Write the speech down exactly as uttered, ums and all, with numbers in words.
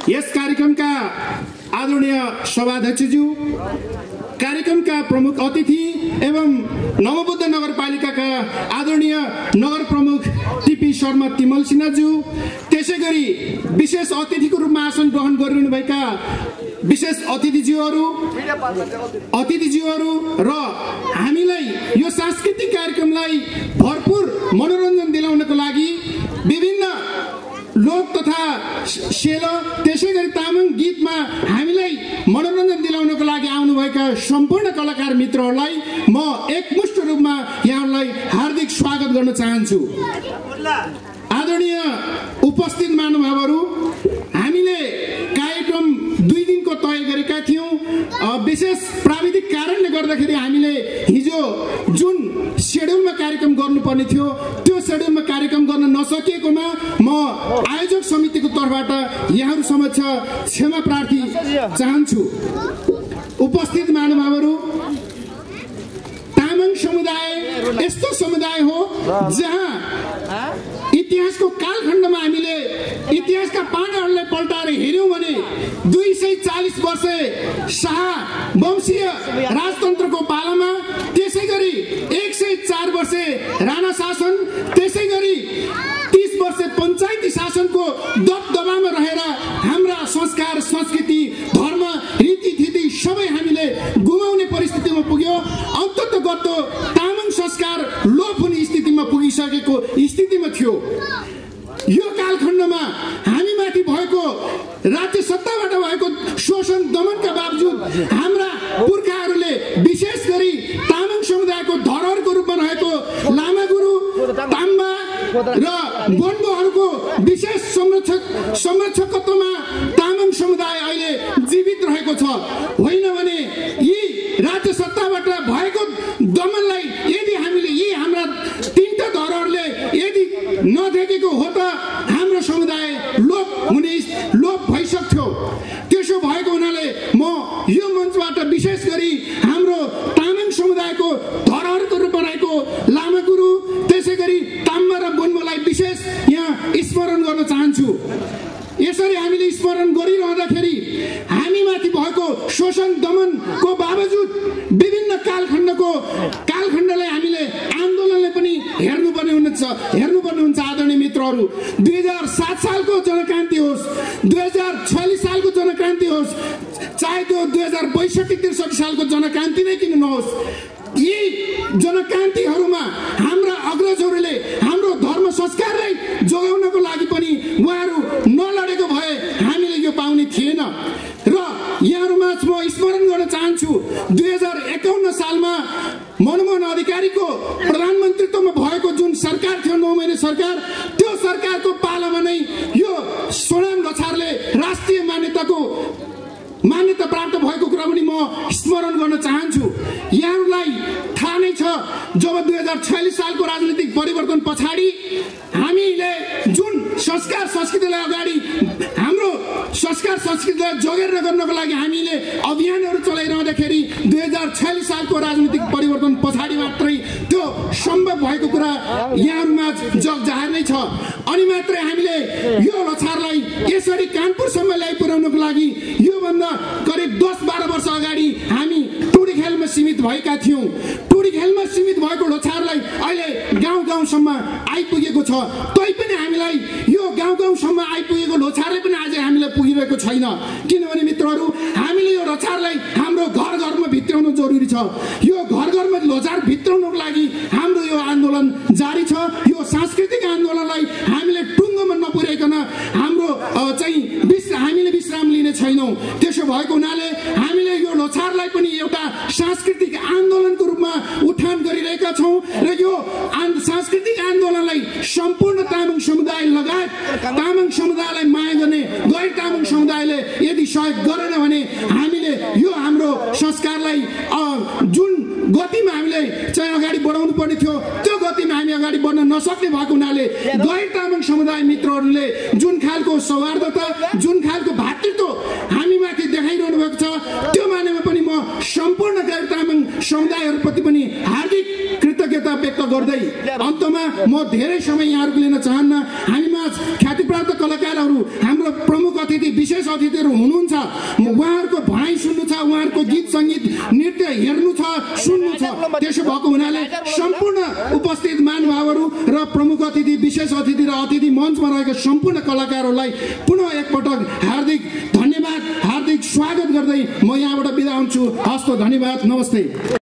यस कार्यक्रमका आदरणीय सभाध्यक्षज्यू, कार्यक्रमका प्रमुख अतिथि एवं नवबुद्ध नगरपालिकाका आदरणीय नगर प्रमुख टिपी शर्मा तिमल सिन्हाज्यू, त्यसै गरी विशेष अतिथिको रूपमा आसन ग्रहण गरिरहनुभएका विशेष अतिथिज्यूहरू अतिथिज्यूहरू र हामीलाई यो सांस्कृतिक कार्यक्रमलाई भरपूर मनोरञ्जन दिलाउनको लागि विभिन्न लोक तथा सेलो त्यसै गरी तामाङ गीतमा हामीलाई मनोरञ्जन दिलाउनको लागि आउनुभएका सम्पूर्ण कलाकार मित्रहरूलाई म एकमुष्ट रूपमा यहाँहरूलाई हार्दिक स्वागत गर्न चाहन्छु। आदरणीय उपस्थित महानुभावहरू, हामीले कार्यक्रम दुई दिनको तय गरेका थियौँ। विशेष प्राविधिक कारणले गर्दाखेरि हामीले हिजो जुन सेड्युलमा कार्यक्रम गर्नुपर्ने थियो त्यो सेड्युलमा कार्यक्रम गर्न नसकिएकोमा म आयोजक समितिको तर्फबाट यहाँहरू समक्ष क्षमा प्रार्थी चाहन्छु। उपस्थित महानुभावहरू, तामाङ समुदाय यस्तो समुदाय हो जहाँ इतिहासको कालखण्डमा हामीले इतिहासका पानाहरूलाई पल्टाएर हेर्यौं भने दुई सय चालिस वर्ष शाह वंशीय राजतन्त्रको पालामा, त्यसै गरी एक सय चार वर्ष राणा शासन, त्यसै गरी तीस वर्ष पञ्चायती शासनको दबदबामा रहेर हाम्रा संस्कार, संस्कृति, धर्म, रीतिथिति सबै हामीले गुमाउने परिस्थितिमा पुग्यो। अन्तत गतो तामाङ संस्कार लोप हुने स्थितिमा पुगिसकेको स्थितिमा थियो। यो कालखण्डमा हामी माथि भएको राज्य सत्ताबाट भएको शोषण दमनका बावजुद हाम्रा पुर्खाहरूले विशेष गरी तामाङ समुदायको धरोहरको रूपमा रहेको लामा गुरु, ताम्बा र बोन्बोहरूको विशेष संरक्षक संरक्षकत्वमा तामाङ समुदाय अहिले जीवित रहेको छ। होइन भने यी राज्य सत्ताबाट भएको दमनलाई यदि हामीले यी हाम्रा तीनटा धरोहरले यदि नदेखेको हो त हाम्रो समुदाय लोप हुने लोप भइसक्थ्यो। त्यसो भएको हुनाले म यो मञ्चबाट विशेष गरी हाम्रो तामाङ समुदायको धरोहरको रूपमा रहेको लामा गुरु, त्यसै गरी ताम्बा र बोन्बोलाई विशेष यहाँ स्मरण गर्न चाहन्छु। यसरी हामीले स्मरण गरिरहँदाखेरि हामीमाथि भएको शोषण दमनको बावजुद विभिन्न कालखण्डको कालखण्डलाई हामीले आन्दोलनले पनि हेर्नुपर्ने हुन्छ हेर्नुपर्ने हुन्छ आदरणीय मित्रहरू। दुई हजार सात सालको जनक्रान्ति होस्, दुई हजार छयालिस सालको जनक्रान्ति होस्, चाहे त्यो दुई हजार बैसठी त्रिसठी सालको जनक्रान्ति नै किन नहोस्, यी जनक्रान्तिहरूमा हाम्रा अग्रजहरूले हाम्रो धर्म संस्कारलाई जोगाउनको लागि पनि उहाँहरू नलडेको भए हामीले यो पाउने थिएन। र यहाँहरूमा म स्मरण गर्न चाहन्छु, दुई हजार एकाउन्न सालमा मनमोहन अधिकारीको प्रधानमन्त्रीत्वमा भएको जुन सरकार थियो, नौ महिने सरकार, त्यो सरकारको पालामा नै यो सोनाम लोछारले राष्ट्रिय मान्यताको मान्यता प्राप्त भएको कुरा पनि म स्मरण गर्न चाहन्छु। यहाँहरूलाई थाहा नै छ, जब दुई हजार छयालिस सालको राजनीतिक परिवर्तन पछाडि हामीले जुन संस्कार संस्कृतिलाई अगाडि हाम्रो संस्कार संस्कृतिलाई जोगेर गर्नको लागि हामीले अभियानहरू चलाइरहँदाखेरि दुई हजार छयालिस सालको राजनीतिक परिवर्तन पछाडि मात्रै त्यो सम्भव भएको कुरा यहाँहरूमा जग जाहेर नै छ। अनि मात्रै हामीले यो लोछारलाई यसरी कानपुरसम्म ल्याइपुर्याउनको लागि योभन्दा करिब दस बाह्र वर्ष अगाडि हामी टुडी खेलमा सीमित भएका थियौँ। टुडी खेलमा सीमित भएको लोछारलाई अहिले गाउँ गाउँसम्म आइपुगेको छ। तैपनि हामीलाई यो गाउँ गाउँसम्म आइपुगेको लोछारले पनि आज हामीलाई पुगिरहेको छैन। किनभने मित्रहरू, हामीले यो लोछारलाई हाम्रो घर घरमा भित्राउनु जरुरी छ। यो घर घरमा लोछार भित्राउनको लागि हाम्रो यो आन्दोलन जारी छ। यो सांस्कृतिक आन्दोलनलाई हामीले टुङ्गोमा नपुर्याइकन हाम्रो चाहिँ हामीले विश्राम लिने छैनौँ। त्यसो भएको हुनाले हामीले यो लोछारलाई पनि एउटा सांस्कृतिक आन्दोलनको रूपमा उठान गरिरहेका छौँ र यो सांस्कृतिक आन्दोलनलाई सम्पूर्ण तामाङ समुदाय लगायत तामाङ समुदायलाई माया गर्ने गैर तामाङ समुदायले यदि सहयोग गरेन भने हामीले यो हाम्रो संस्कारलाई जुन गतिमा हामीले चाहिँ अगाडि बढाउनु पर्ने थियो त्यो गतिमा हामी अगाडि बढ्न नसक्ने भएको हुनाले गैर तामाङ समुदाय मित्रहरूले जुन खालको सौहार्दता, जुन खालको भातृत्व हामीमाथि देखाइरहनु भएको छ, त्यो मानेमा पनि म सम्पूर्ण गैर तामाङ समुदायहरूप्रति पनि हार्दिक कृतज्ञता व्यक्त गर्छु। गर्दै अन्तमा म धेरै समय यहाँहरूको लिन चाहन्न। हामीमा ख्यातिप्राप्त कलाकारहरू हाम्रो प्रमुख अतिथि विशेष अतिथिहरू हुनुहुन्छ। उहाँहरूको भनाइ सुन्नु छ, उहाँहरूको गीत सङ्गीत नृत्य हेर्नु छ, सुन्नु छ। त्यसो भएको हुनाले सम्पूर्ण उपस्थित महानुभावहरू र प्रमुख अतिथि विशेष अतिथि र अतिथि मञ्चमा रहेका सम्पूर्ण कलाकारहरूलाई पुनः एकपटक हार्दिक धन्यवाद, हार्दिक स्वागत गर्दै म यहाँबाट बिदा हुन्छु। हस्त, धन्यवाद, नमस्ते।